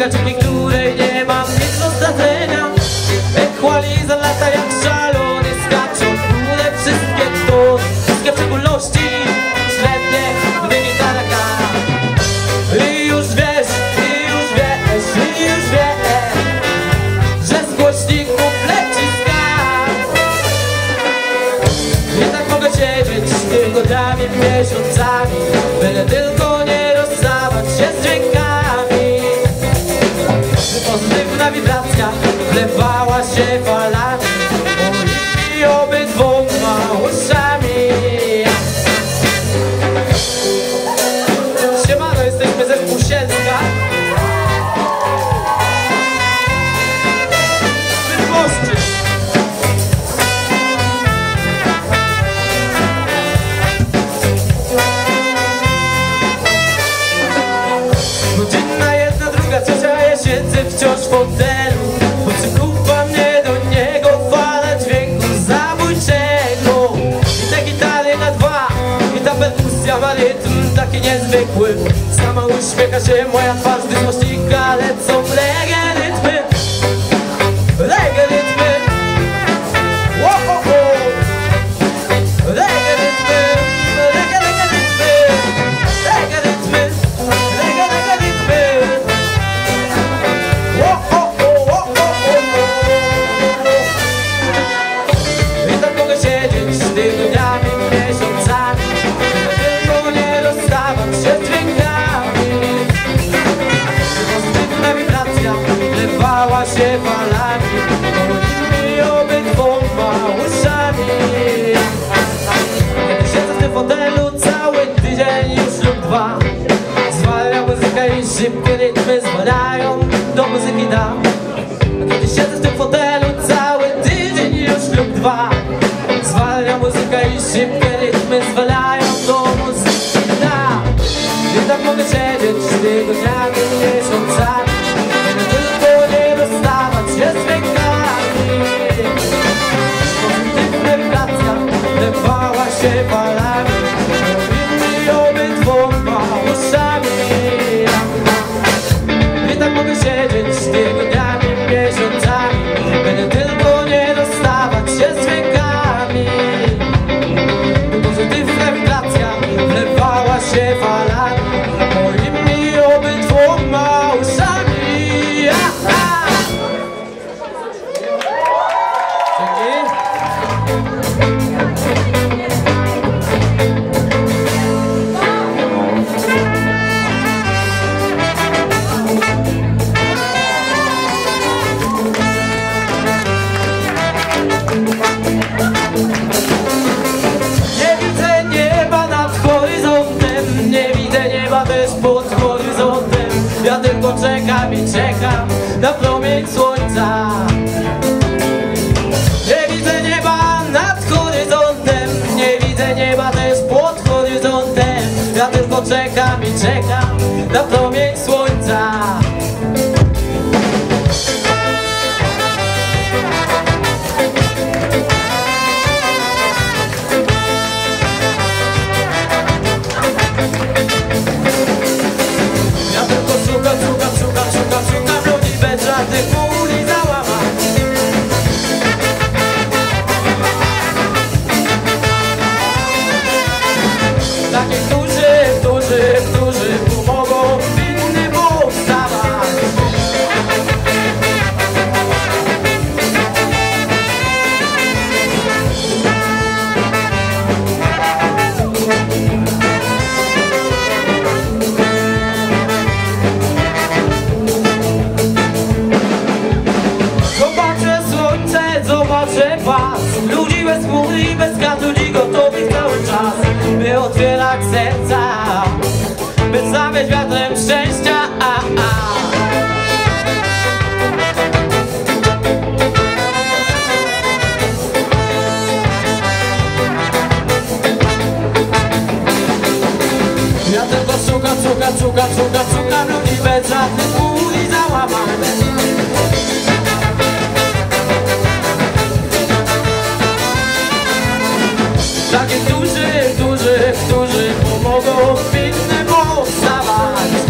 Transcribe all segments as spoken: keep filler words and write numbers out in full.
dzięki której nie mam nic do stracenia. Equalizer lata jak szalony, skaczą w górę wszystkie tony, wszystkie szczególności średnie, gdy gitara gra. I już wiesz, i już wiesz, i już wiesz, że z głośników leci skarb. I tak mogę siedzieć tygodniami, miesiącami, byle tylko nie rozstawać się z dźwiękami. Pozytywna wibracja wlewała się falami moimi obydwoma uszami. Siemano, jesteśmy zespół Sielska. Bydgoszczy. Godzina jedna, druga, trzecia, ja siedzę wciąż w fotelu. Podsykuwa mnie do niego fala dźwięku zabójczego. I te gitary na dwa, i ta perkusja ma rytm taki niezwykły. Sama uśmiecha się moja twarz, gdy z głośnika lecą reggae rytmy. Reggae rytmy. Wo, wo, wo. Reggae rytmy. Reggae, reggae rytmy. Reggae rytmy. Reggae, reggae rytmy. Wo, wo, wo, wo, wo, wo. I tak mogę siedzieć tygodniami, miesiącami, tylko nie rozstawać się z dźwiękami. Pozytywna wibracja wlewała się falami moimi obydwoma uszami. Kiedy siedzę w tym fotelu cały tydzień już lub dwa, zwalnia muzyka i szybkie rytmy zwalniają do muzyki da. Kiedy siedzę w tym fotelu cały tydzień już lub dwa, zwalnia muzyka i szybkie rytmy zwalają do muzyki da. I tak mogę siedzieć tygodniami, miesiącami, żeby tylko nie rozstawać się z dźwiękami. Pozytywna wibracja wlewała się falami moimi obydwoma uszami. I tak mogę siedzieć tygodniami, miesiącami, byle tylko nie rozstawać się z dźwiękami. Pozytywna wibracja wlewała się falami moimi obydwoma uszami. Aha! Nie widzę nieba nad horyzontem, nie widzę nieba też pod horyzontem. Ja tylko czekam i czekam na promień słońca. Nie widzę nieba nad horyzontem, nie widzę nieba też pod horyzontem. Ja tylko czekam i czekam na promień słońca. Ja tylko szukam, szukam, szukam, szukam, szukam ludzi bez żadnych pól i załamań. Takich, którzy, którzy, którzy pomogą winnym powstawać. Zobaczę słońce, zobaczę was, ludzi bez chmury i bez kart, ludzi gotowych cały czas, by otwierać serca, by zawieźć wiatrem szczęścia. A, a. Ja tylko szukam, szukam, szukam, szukam, szukam ludzi bez żadnych pól i załamań. Takich, którzy, którzy, którzy pomogą winnym powstawać.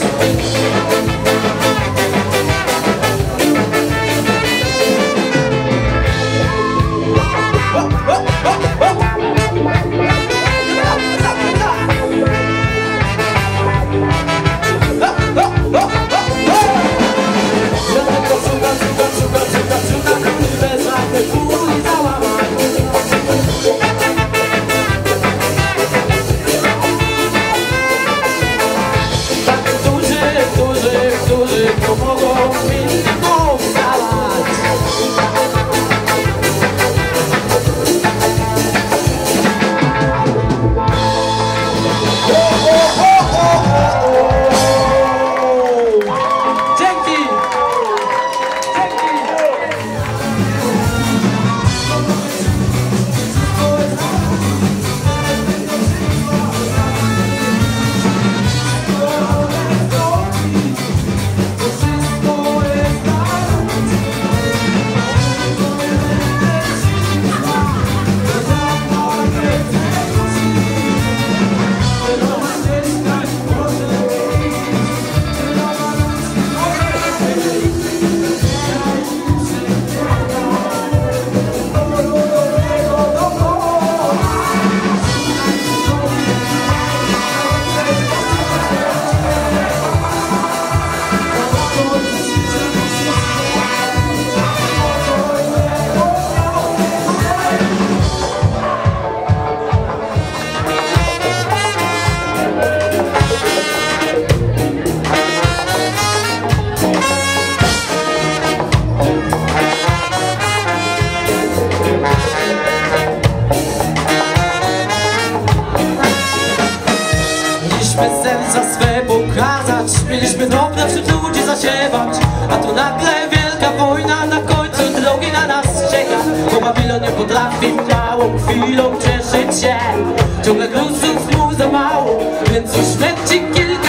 Mieliśmy drobne wśród ludzi zasiewać, a tu nagle wielka wojna na końcu drogi na nas czeka. Bo Babilon nie potrafi małą chwilą cieszyć się. Ciągle gruzów mu za mało, więc uśmierci kilka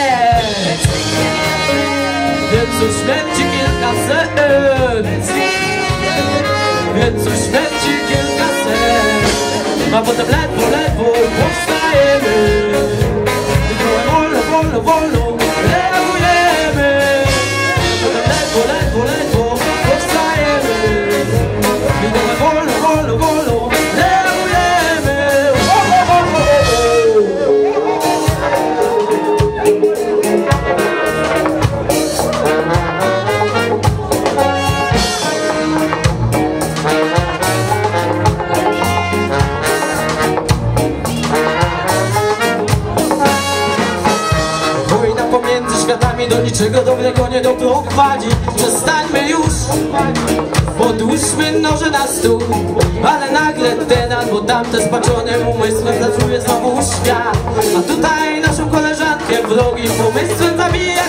serc. Więc uśmierci kilka serc. Więc uśmierci kilka serc. A potem ledwo, ledwo powstajemy. Wolno, wolno, wolno reagujemy. Potem ledwo, ledwo, ledwo powstajemy. I wolno, wolno, wolno reagujemy. Światami do niczego dobrego nie doprowadzi. Przestańmy już, podłóżmy noże na stół. Ale nagle ten albo tamte spaczonym umysłem zaczuje znowu świat. A tutaj naszą koleżankę wrogim pomysłem zabija.